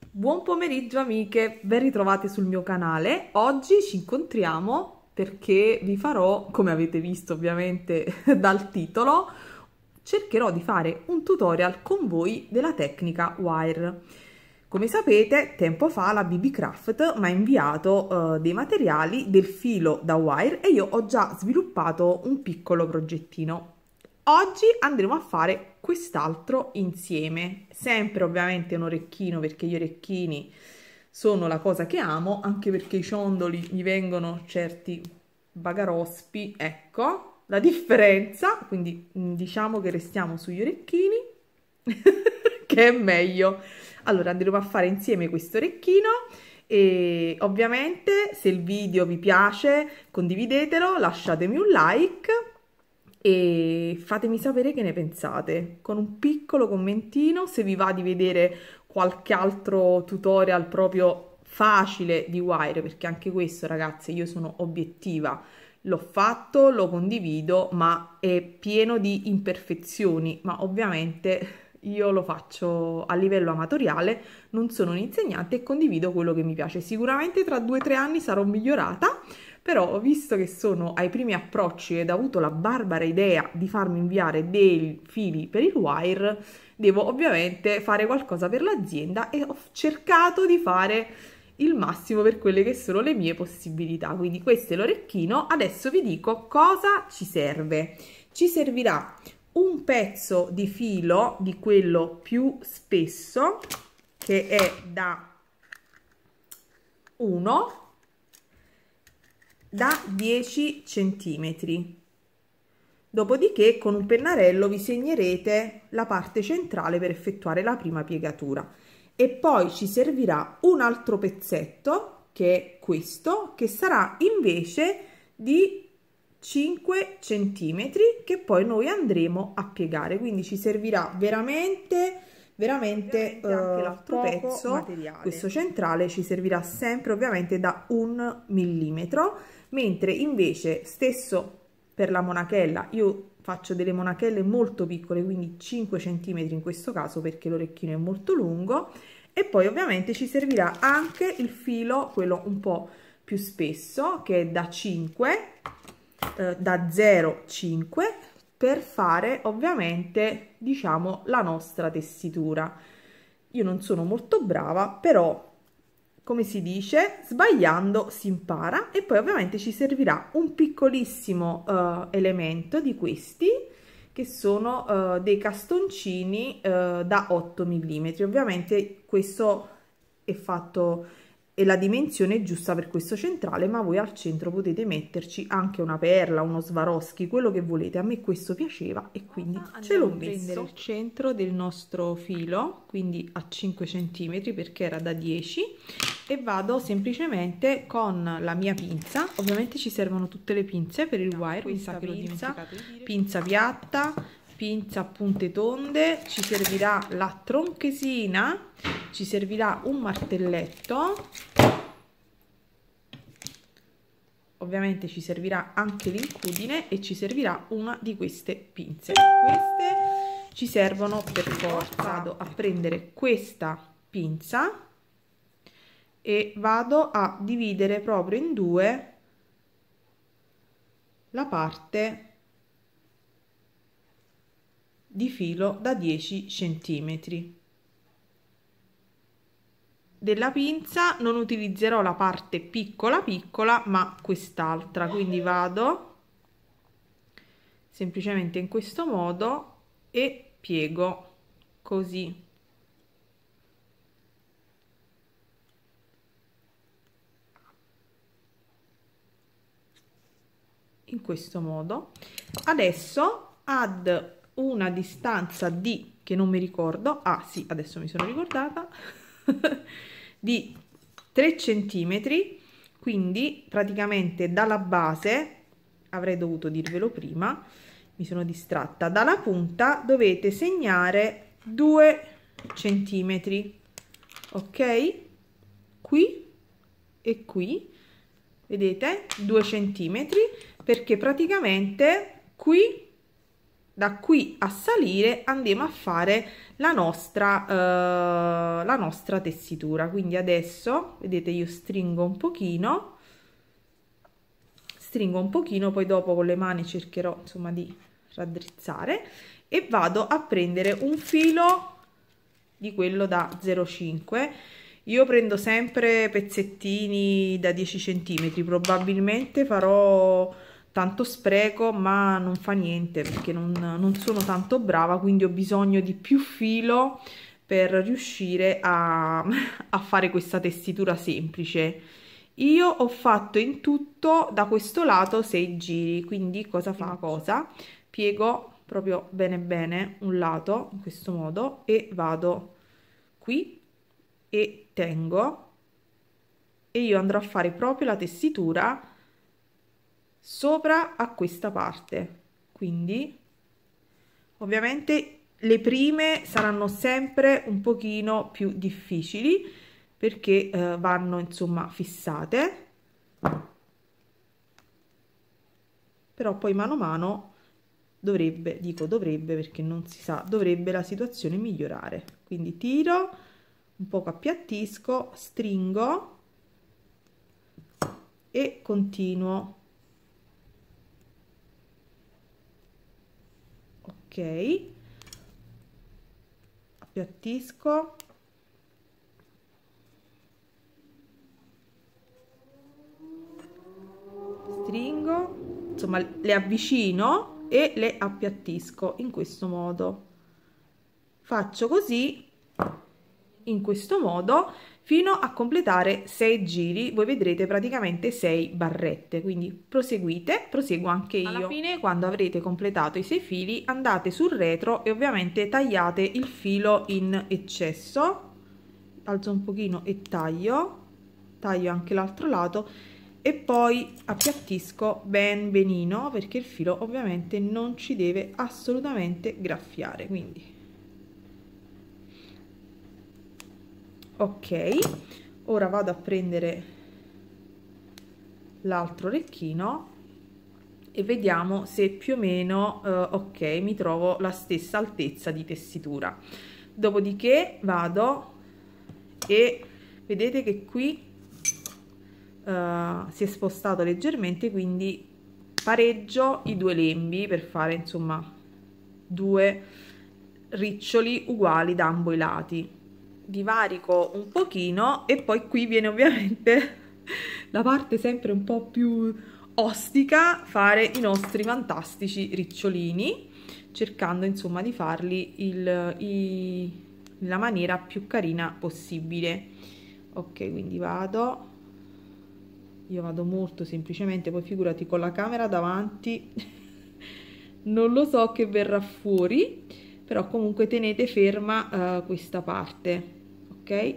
Buon pomeriggio amiche, ben ritrovate sul mio canale. Oggi ci incontriamo perché vi farò, come avete visto ovviamente dal titolo, cercherò di fare un tutorial con voi della tecnica wire. Come sapete, tempo fa la BB Craft mi ha inviato dei materiali del filo da wire e io ho già sviluppato un piccolo progettino. Oggi andremo a fare quest'altro insieme, sempre ovviamente un orecchino perché gli orecchini sono la cosa che amo, anche perché i ciondoli mi vengono certi bagarospi, ecco la differenza, quindi diciamo che restiamo sugli orecchini che è meglio. Allora andremo a fare insieme questo orecchino e ovviamente se il video vi piace condividetelo, lasciatemi un like e fatemi sapere che ne pensate con un piccolo commentino, se vi va di vedere qualche altro tutorial proprio facile di wire, perché anche questo ragazzi io sono obiettiva, l'ho fatto, lo condivido, ma è pieno di imperfezioni, ma ovviamente io lo faccio a livello amatoriale, non sono un insegnante e condivido quello che mi piace. Sicuramente tra 2 o 3 anni sarò migliorata, però visto che sono ai primi approcci ed ho avuto la barbara idea di farmi inviare dei fili per il wire, devo ovviamente fare qualcosa per l'azienda e ho cercato di fare il massimo per quelle che sono le mie possibilità. Quindi questo è l'orecchino. Adesso vi dico cosa ci serve. Ci servirà un pezzo di filo di quello più spesso, che è da 10 centimetri. Dopodiché con un pennarello vi segnerete la parte centrale per effettuare la prima piegatura e poi ci servirà un altro pezzetto che è questo, che sarà invece di 5 centimetri, che poi noi andremo a piegare. Quindi ci servirà veramente anche l'altro pezzo materiale. Questo centrale ci servirà sempre ovviamente da 1 millimetro, mentre invece stesso per la monachella io faccio delle monachelle molto piccole, quindi 5 centimetri in questo caso perché l'orecchino è molto lungo. E poi ovviamente ci servirà anche il filo, quello un po' più spesso, che è da 5, da 0,5, per fare ovviamente diciamo la nostra tessitura. Io non sono molto brava, però come si dice, sbagliando si impara. E poi ovviamente ci servirà un piccolissimo elemento di questi che sono dei castoncini da 8 mm. Ovviamente questo è fatto, e la dimensione è giusta per questo centrale, ma voi al centro potete metterci anche una perla, uno Swarovski, quello che volete. A me questo piaceva e quindi ce l'ho messo. Prendere il centro del nostro filo, quindi a 5 cm perché era da 10, e vado semplicemente con la mia pinza. Ovviamente ci servono tutte le pinze per il wire, questa pinza piatta, pinza a punte tonde, ci servirà la tronchesina, ci servirà un martelletto, ovviamente ci servirà anche l'incudine e ci servirà una di queste pinze. Queste ci servono per forza. Vado a prendere questa pinza e vado a dividere proprio in due la parte di filo da 10 centimetri. Della pinza non utilizzerò la parte piccola piccola, ma quest'altra, quindi vado semplicemente in questo modo e piego così. In questo modo. Adesso ad una distanza di, che non mi ricordo, ah sì, adesso mi sono ricordata, di 3 centimetri, quindi praticamente dalla base, avrei dovuto dirvelo prima, mi sono distratta, dalla punta dovete segnare 2 centimetri, ok? Qui e qui, vedete, 2 centimetri, perché praticamente qui da qui a salire andiamo a fare la nostra tessitura. Quindi adesso vedete, io stringo un pochino, poi dopo con le mani cercherò insomma di raddrizzare e vado a prendere un filo di quello da 0,5. Io prendo sempre pezzettini da 10 cm, probabilmente farò tanto spreco, ma non fa niente perché non sono tanto brava, quindi ho bisogno di più filo per riuscire a fare questa tessitura semplice. Io ho fatto in tutto da questo lato 6 giri, quindi cosa fa? Piego proprio bene bene un lato in questo modo e vado qui e tengo, e io andrò a fare proprio la tessitura sopra a questa parte. Quindi ovviamente le prime saranno sempre un pochino più difficili perché vanno insomma fissate, però poi mano a mano dovrebbe, dico dovrebbe perché non si sa, dovrebbe la situazione migliorare. Quindi tiro un poco, appiattisco, stringo e continuo. Ok, appiattisco, stringo, insomma le avvicino e le appiattisco in questo modo. Faccio così in questo modo fino a completare 6 giri. Voi vedrete praticamente 6 barrette, quindi proseguo anche io. Alla fine, quando avrete completato i 6 fili, andate sul retro e ovviamente tagliate il filo in eccesso, alzo un pochino e taglio anche l'altro lato e poi appiattisco benino perché il filo ovviamente non ci deve assolutamente graffiare. Quindi ok, ora vado a prendere l'altro orecchino e vediamo se più o meno ok, mi trovo la stessa altezza di tessitura. Dopodiché vado e vedete che qui si è spostato leggermente, quindi pareggio i due lembi per fare insomma due riccioli uguali da ambo i lati. Divarico un pochino e poi qui viene ovviamente la parte sempre un po' più ostica, fare i nostri fantastici ricciolini, cercando insomma di farli nella maniera più carina possibile. Ok, quindi io vado molto semplicemente, poi figurati con la camera davanti non lo so che verrà fuori, però comunque tenete ferma questa parte, ok?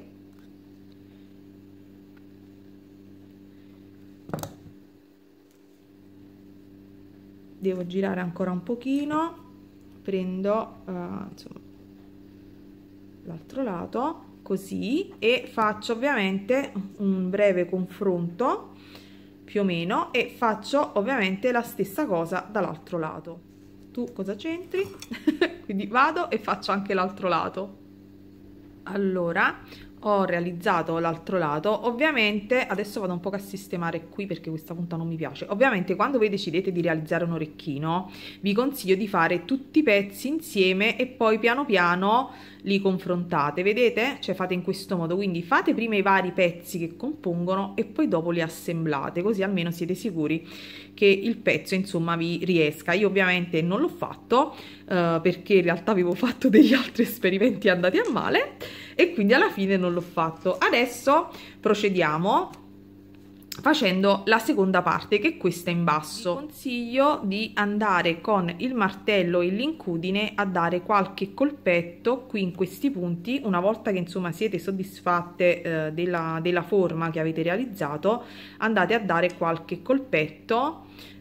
Devo girare ancora un pochino, prendo insomma l'altro lato così e faccio ovviamente un breve confronto più o meno e faccio ovviamente la stessa cosa dall'altro lato. Tu cosa c'entri? Quindi vado e faccio anche l'altro lato. Allora ho realizzato l'altro lato, ovviamente adesso vado un po' a sistemare qui perché questa punta non mi piace. Ovviamente quando voi decidete di realizzare un orecchino vi consiglio di fare tutti i pezzi insieme e poi piano piano li confrontate, vedete? Cioè fate in questo modo, quindi fate prima i vari pezzi che compongono e poi dopo li assemblate, così almeno siete sicuri che il pezzo insomma vi riesca. Io ovviamente non l'ho fatto perché in realtà avevo fatto degli altri esperimenti andati a male e quindi alla fine non l'ho fatto. Adesso procediamo facendo la seconda parte, che è questa in basso. Vi consiglio di andare con il martello e l'incudine a dare qualche colpetto qui in questi punti. Una volta che insomma siete soddisfatte della forma che avete realizzato, andate a dare qualche colpetto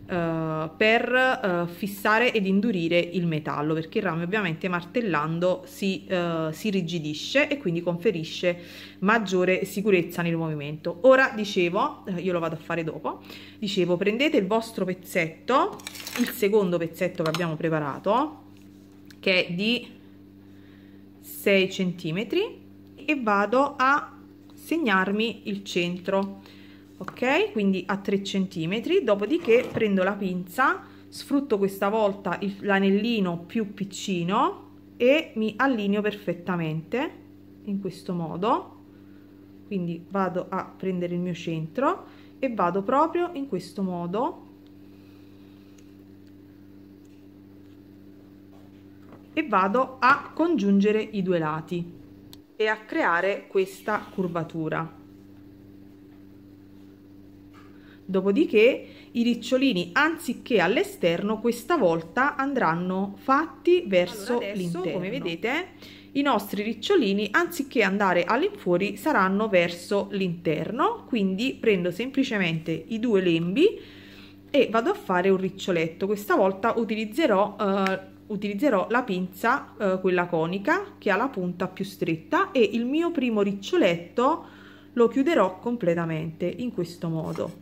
per fissare ed indurire il metallo, perché il rame ovviamente martellando si rigidisce e quindi conferisce maggiore sicurezza nel movimento. Ora dicevo, io lo vado a fare dopo, dicevo prendete il vostro pezzetto, il secondo pezzetto che abbiamo preparato, che è di 6 centimetri e vado a segnarmi il centro, ok? Quindi a 3 centimetri. Dopodiché prendo la pinza, sfrutto questa volta l'anellino più piccino e mi allineo perfettamente in questo modo. Quindi vado a prendere il mio centro e vado proprio in questo modo e vado a congiungere i due lati e a creare questa curvatura. Dopodiché i ricciolini, anziché all'esterno, questa volta andranno fatti verso l'interno. Come vedete, i nostri ricciolini, anziché andare all'infuori, saranno verso l'interno. Quindi prendo semplicemente i due lembi e vado a fare un riccioletto. Questa volta utilizzerò la pinza, quella conica, che ha la punta più stretta, e il mio primo riccioletto lo chiuderò completamente in questo modo.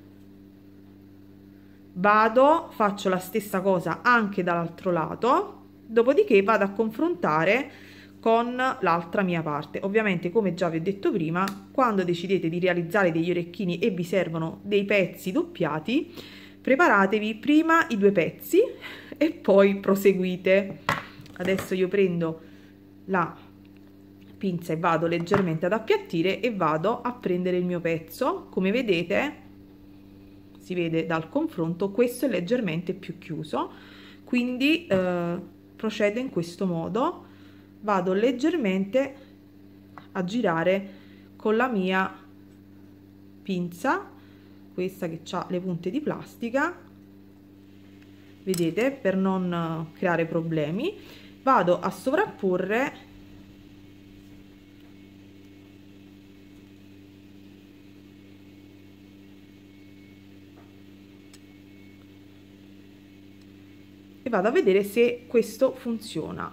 Faccio la stessa cosa anche dall'altro lato, dopodiché vado a confrontare con l'altra mia parte. Ovviamente, come già vi ho detto prima, quando decidete di realizzare degli orecchini e vi servono dei pezzi doppiati, preparatevi prima i due pezzi e poi proseguite. Adesso io prendo la pinza e vado leggermente ad appiattire e vado a prendere il mio pezzo. Come vedete, si vede dal confronto, questo è leggermente più chiuso, quindi procedo in questo modo, vado leggermente a girare con la mia pinza, questa che ha le punte di plastica, vedete, per non creare problemi. Vado a sovrapporre e vado a vedere se questo funziona.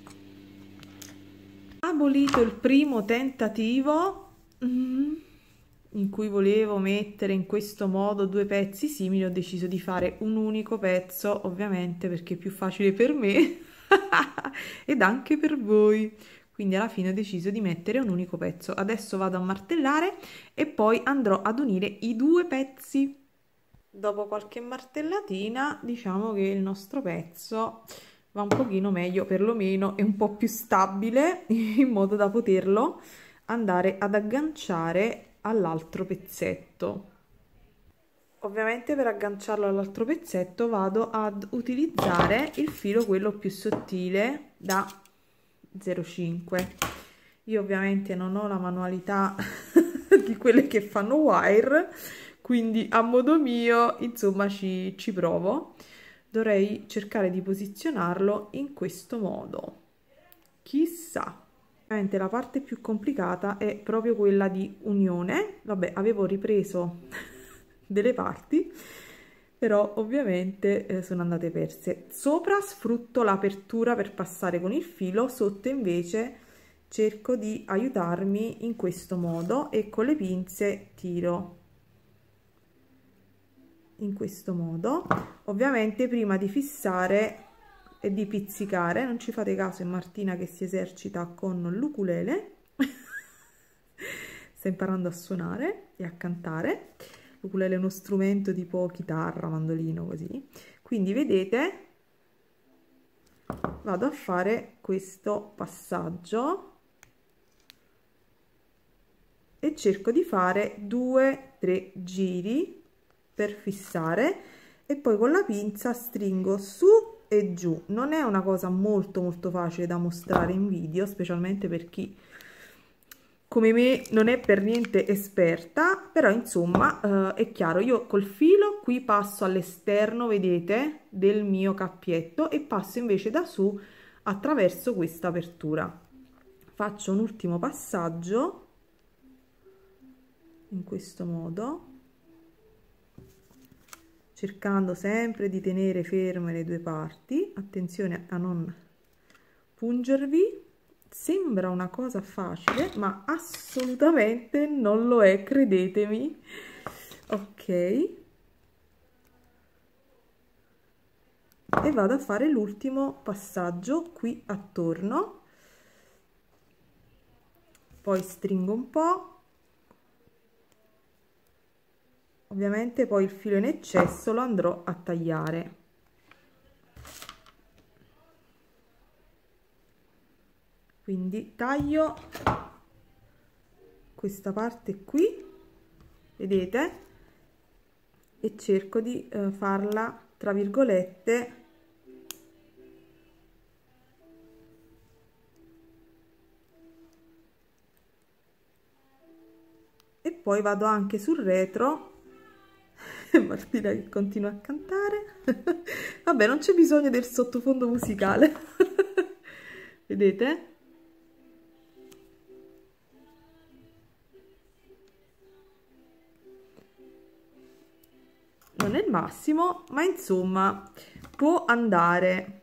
Abolito il primo tentativo in cui volevo mettere in questo modo due pezzi simili, ho deciso di fare un unico pezzo, ovviamente perché è più facile per me ed anche per voi. Quindi alla fine ho deciso di mettere un unico pezzo. Adesso vado a martellare e poi andrò ad unire i due pezzi. Dopo qualche martellatina, diciamo che il nostro pezzo va un pochino meglio, perlomeno è un po' più stabile, in modo da poterlo andare ad agganciare all'altro pezzetto. Ovviamente per agganciarlo all'altro pezzetto vado ad utilizzare il filo, quello più sottile, da 0,5. Io ovviamente non ho la manualità di quelle che fanno wire, quindi a modo mio, insomma, ci provo. Dovrei cercare di posizionarlo in questo modo. Chissà. Ovviamente la parte più complicata è proprio quella di unione. Vabbè, avevo ripreso delle parti, però ovviamente sono andate perse. Sopra sfrutto l'apertura per passare con il filo, sotto invece cerco di aiutarmi in questo modo e con le pinze tiro in questo modo. Ovviamente prima di fissare e di pizzicare, non ci fate caso, è Martina che si esercita con l'ukulele sta imparando a suonare e a cantare. L'ukulele è uno strumento tipo chitarra, mandolino, così. Quindi vedete, vado a fare questo passaggio e cerco di fare 2-3 giri per fissare e poi con la pinza stringo su e giù. Non è una cosa molto facile da mostrare in video, specialmente per chi come me non è per niente esperta, però insomma è chiaro, io col filo qui passo all'esterno, vedete, del mio cappietto e passo invece da su attraverso questa apertura. Faccio un ultimo passaggio in questo modo, cercando sempre di tenere ferme le due parti. Attenzione a non pungervi. Sembra una cosa facile, ma assolutamente non lo è, credetemi. Ok, e vado a fare l'ultimo passaggio qui attorno, poi stringo un po', ovviamente poi il filo in eccesso lo andrò a tagliare. Quindi taglio questa parte qui, vedete, e cerco di farla tra virgolette e poi vado anche sul retro. Martina che continua a cantare. Vabbè, non c'è bisogno del sottofondo musicale. Vedete? Non è il massimo, ma insomma può andare.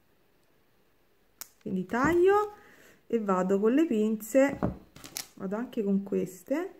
Quindi taglio e vado con le pinze, vado anche con queste,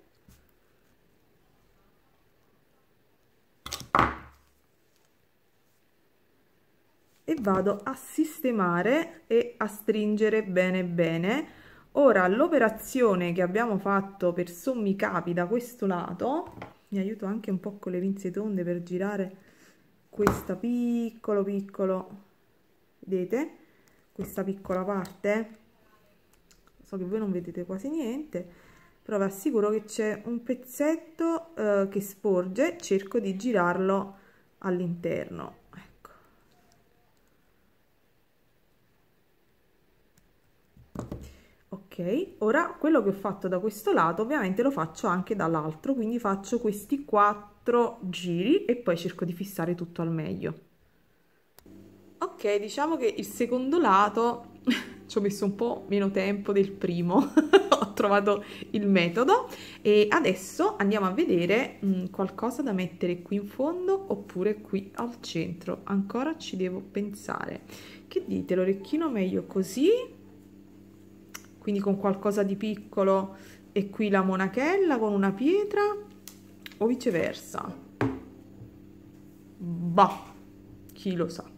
e vado a sistemare e a stringere bene bene. Ora l'operazione che abbiamo fatto per sommi capi da questo lato, mi aiuto anche un po' con le pinze tonde per girare questa piccolo, vedete? Questa piccola parte, so che voi non vedete quasi niente, però vi assicuro che c'è un pezzetto che sporge, cerco di girarlo all'interno, ecco. Ok, ora quello che ho fatto da questo lato ovviamente lo faccio anche dall'altro, quindi faccio questi 4 giri e poi cerco di fissare tutto al meglio. Ok, diciamo che il secondo lato ci ho messo un po' meno tempo del primo, ho trovato il metodo e adesso andiamo a vedere qualcosa da mettere qui in fondo oppure qui al centro. Ancora ci devo pensare. Che dite, l'orecchino meglio così, quindi con qualcosa di piccolo e qui la monachella con una pietra, o viceversa? Bah, chi lo sa.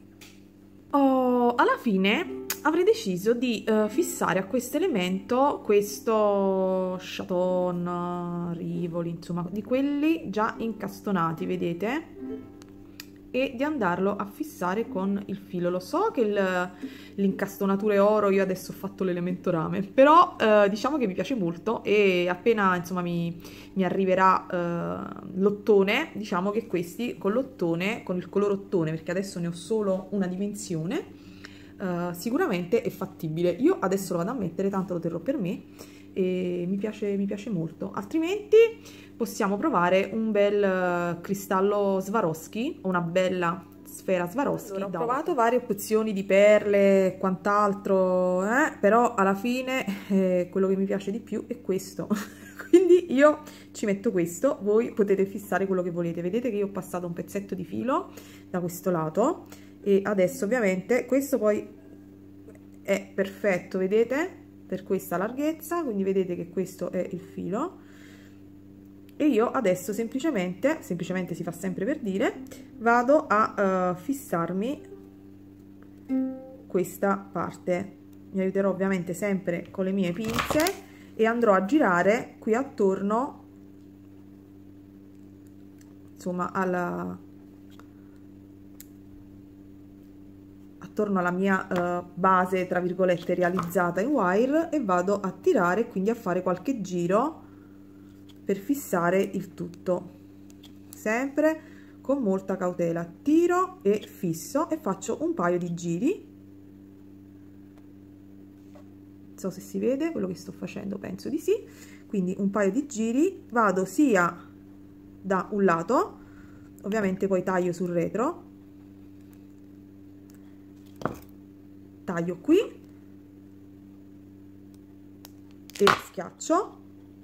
Alla fine avrei deciso di fissare a questo elemento questo chaton, rivoli, insomma, di quelli già incastonati, vedete? E di andarlo a fissare con il filo. Lo so che l'incastonatura è oro, io adesso ho fatto l'elemento rame, però diciamo che mi piace molto e appena insomma mi arriverà l'ottone, diciamo che questi con l'ottone, con il color ottone, perché adesso ne ho solo una dimensione, sicuramente è fattibile. Io adesso lo vado a mettere, tanto lo terrò per me e mi piace molto. Altrimenti possiamo provare un bel cristallo Swarovski, una bella sfera Swarovski. Allora, ho provato varie opzioni di perle e quant'altro, però alla fine quello che mi piace di più è questo. Quindi io ci metto questo, voi potete fissare quello che volete. Vedete che io ho passato un pezzetto di filo da questo lato e adesso ovviamente questo poi è perfetto, vedete? Per questa larghezza, quindi vedete che questo è il filo e io adesso semplicemente si fa sempre per dire, vado a fissarmi questa parte. Mi aiuterò ovviamente sempre con le mie pinze e andrò a girare qui attorno, insomma attorno alla mia base tra virgolette realizzata in wire, e vado a tirare, quindi a fare qualche giro per fissare il tutto, sempre con molta cautela. Tiro e fisso e faccio un paio di giri. Non so se si vede quello che sto facendo, penso di sì. Quindi un paio di giri, vado sia da un lato, ovviamente poi taglio sul retro, taglio qui e schiaccio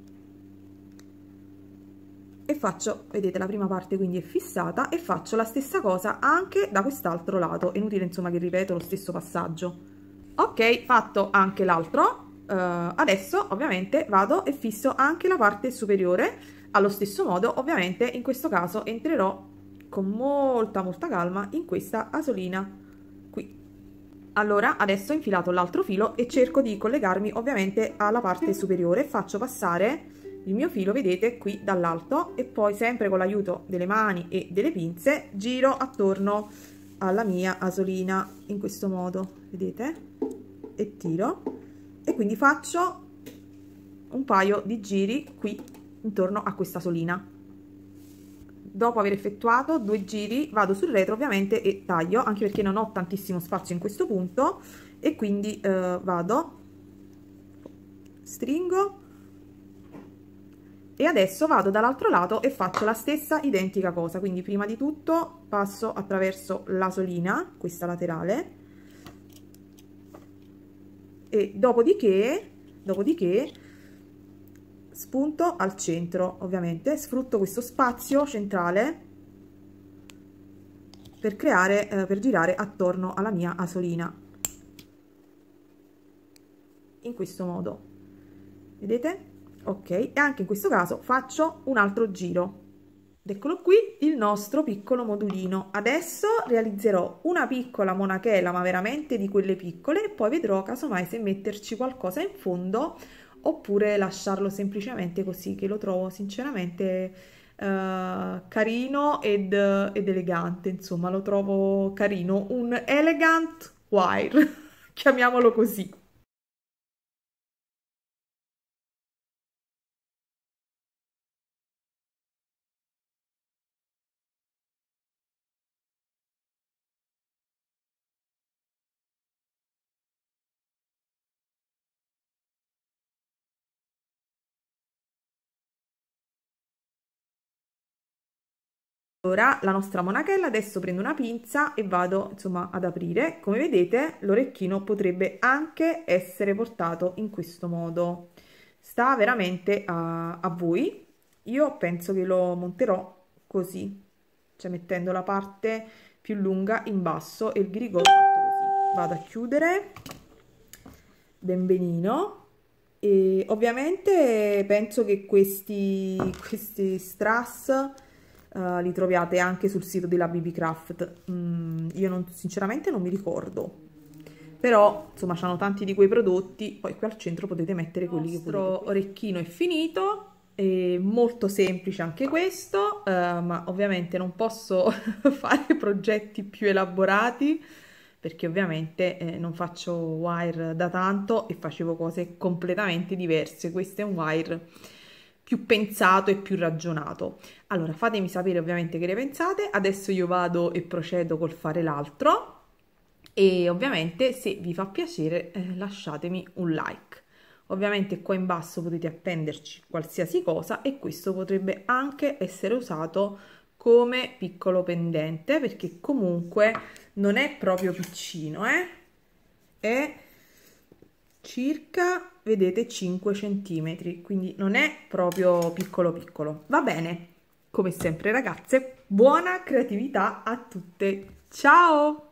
e faccio, vedete, la prima parte quindi è fissata, e faccio la stessa cosa anche da quest'altro lato. È inutile insomma che ripeto lo stesso passaggio. Ok, fatto anche l'altro, adesso ovviamente vado e fisso anche la parte superiore allo stesso modo. Ovviamente in questo caso entrerò con molta calma in questa asolina qui. Allora adesso ho infilato l'altro filo e cerco di collegarmi ovviamente alla parte superiore, faccio passare il mio filo, vedete, qui dall'alto, e poi sempre con l'aiuto delle mani e delle pinze giro attorno alla mia asolina in questo modo, vedete, e tiro, e quindi faccio un paio di giri qui intorno a questa asolina. Dopo aver effettuato 2 giri vado sul retro ovviamente e taglio, anche perché non ho tantissimo spazio in questo punto, e quindi vado, stringo, e adesso vado dall'altro lato e faccio la stessa identica cosa. Quindi prima di tutto passo attraverso l'asolina, questa laterale, e dopodiché spunto al centro, ovviamente sfrutto questo spazio centrale per creare, per girare attorno alla mia asolina in questo modo, vedete? Ok, e anche in questo caso faccio un altro giro. Ed eccolo qui il nostro piccolo modulino. Adesso realizzerò una piccola monachela, ma veramente di quelle piccole, e poi vedrò casomai se metterci qualcosa in fondo oppure lasciarlo semplicemente così, che lo trovo sinceramente carino ed elegante. Insomma, lo trovo carino, un elegant wire, chiamiamolo così. Ora la nostra monachella, adesso prendo una pinza e vado insomma ad aprire. Come vedete l'orecchino potrebbe anche essere portato in questo modo, sta veramente a voi. Io penso che lo monterò così, cioè mettendo la parte più lunga in basso e il ghirigò fatto così. Vado a chiudere ben benino. E ovviamente penso che questi strass li troviate anche sul sito della BB Craft. Io sinceramente non mi ricordo, però insomma c'hanno tanti di quei prodotti. Poi qui al centro potete mettere quelli che volete. Il nostro orecchino è finito, è molto semplice anche questo, ma ovviamente non posso fare progetti più elaborati perché ovviamente non faccio wire da tanto e facevo cose completamente diverse. Questo è un wire più pensato e più ragionato. Allora fatemi sapere ovviamente che ne pensate. Adesso io vado e procedo col fare l'altro, e ovviamente se vi fa piacere lasciatemi un like. Ovviamente qua in basso potete appenderci qualsiasi cosa, e questo potrebbe anche essere usato come piccolo pendente, perché comunque non è proprio piccino, è circa, vedete, 5 centimetri, quindi non è proprio piccolo piccolo. Va bene, come sempre ragazze, buona creatività a tutte, ciao!